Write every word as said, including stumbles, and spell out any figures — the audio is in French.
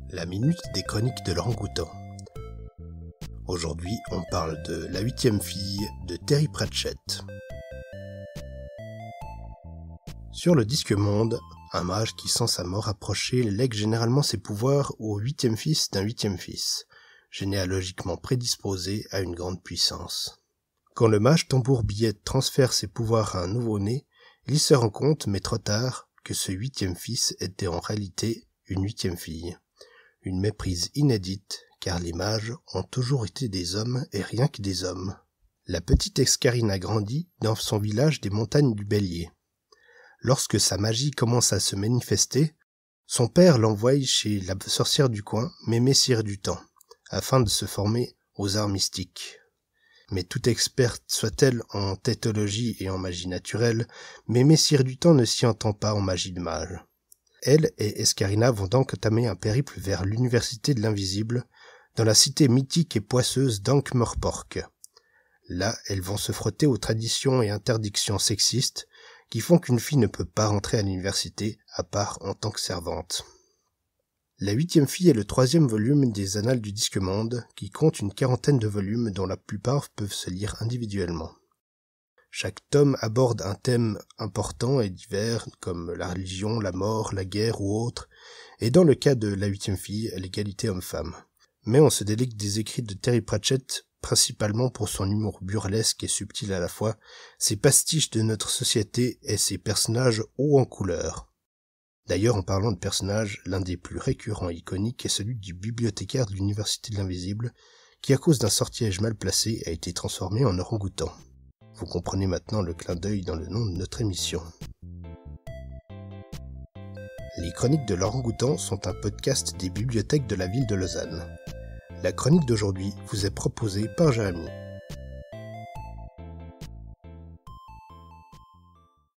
La minute des chroniques de l'Orang-Outan. Aujourd'hui, on parle de La huitième fille de Terry Pratchett. Sur le disque monde, un mage qui sent sa mort approcher lègue généralement ses pouvoirs au huitième fils d'un huitième fils, généalogiquement prédisposé à une grande puissance. Quand le mage tambour-billette transfère ses pouvoirs à un nouveau-né, il se rend compte, mais trop tard, que ce huitième fils était en réalité une huitième fille. Une méprise inédite, car les mages ont toujours été des hommes et rien que des hommes. La petite Escarina grandit dans son village des montagnes du Bélier. Lorsque sa magie commence à se manifester, son père l'envoie chez la sorcière du coin, Mémé Cire du Temps, afin de se former aux arts mystiques. Mais toute experte soit-elle en tétologie et en magie naturelle, Mémé Cire du Temps ne s'y entend pas en magie de mage. Elle et Escarina vont donc entamer un périple vers l'université de l'invisible, dans la cité mythique et poisseuse d'Ankh-Morpork. Là, elles vont se frotter aux traditions et interdictions sexistes qui font qu'une fille ne peut pas rentrer à l'université à part en tant que servante. La huitième fille est le troisième volume des Annales du Disque Monde, qui compte une quarantaine de volumes dont la plupart peuvent se lire individuellement. Chaque tome aborde un thème important et divers, comme la religion, la mort, la guerre ou autre, et dans le cas de La huitième fille, l'égalité homme-femme. Mais on se délecte des écrits de Terry Pratchett, principalement pour son humour burlesque et subtil à la fois, ses pastiches de notre société et ses personnages hauts en couleur. D'ailleurs, en parlant de personnages, l'un des plus récurrents et iconiques est celui du bibliothécaire de l'Université de l'Invisible, qui à cause d'un sortilège mal placé a été transformé en orang-outan. Vous comprenez maintenant le clin d'œil dans le nom de notre émission. Les Chroniques de l'Orang-Outan sont un podcast des bibliothèques de la ville de Lausanne. La chronique d'aujourd'hui vous est proposée par Jérémy.